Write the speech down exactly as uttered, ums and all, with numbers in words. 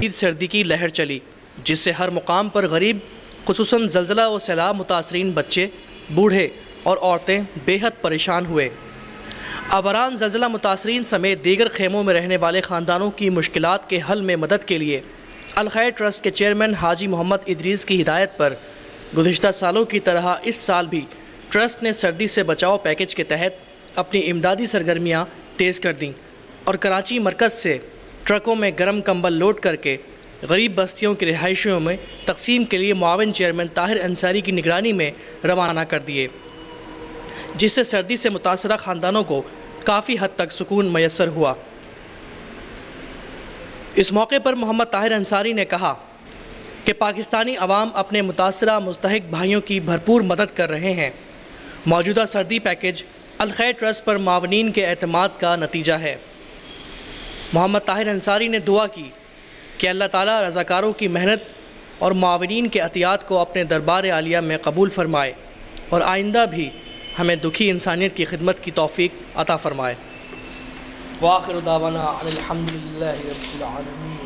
شدید سردی کی لہر چلی، جس سے ہر مقام پر غریب خصوصاً زلزلہ و سیلاب متاثرین بچے، بوڑھے اور عورتیں بے حد پریشان ہوئے۔ آوران زلزلہ متاثرین سمیت دیگر خیموں میں رہنے والے خاندانوں کی مشکلات کے حل میں مدد کے لیے الخیر ٹرسٹ کے چیئرمین حاجی محمد ادریس کی ہدایت پر گزشتہ سالوں کی طرح اس سال بھی ٹرسٹ نے سردی سے بچاؤ پیکج کے تحت اپنی امدادی سرگرمیاں تیز کر دیں اور کراچی مرکز سے ٹرکوں میں گرم کمبل لوڈ کر کے غریب بستیوں کی رہائشیوں میں تقسیم کے لیے معاون چیئرمین طاہر انصاری کی نگرانی میں روانہ کر دیے، جس سے سردی سے متاثرہ خاندانوں کو کافی حد تک سکون میسر ہوا۔ اس موقع پر محمد طاہر انصاری نے کہا کہ پاکستانی عوام اپنے متاثرہ مستحق بھائیوں کی بھرپور مدد کر رہے ہیں۔ موجودہ سردی پیکج الخیر ٹرسٹ پر معاونین کے اعتماد کا نتیجہ ہے۔ محمد طاہر انصاری نے دعا کی کہ اللہ تعالیٰ رضاکاروں کی محنت اور معاونین کے عطیات کو اپنے دربار عالیہ میں قبول فرمائے اور آئندہ بھی ہمیں دکھی انسانیت کی خدمت کی توفیق عطا فرمائے۔ وآخر دعوانا الحمدللہ رب العالمین۔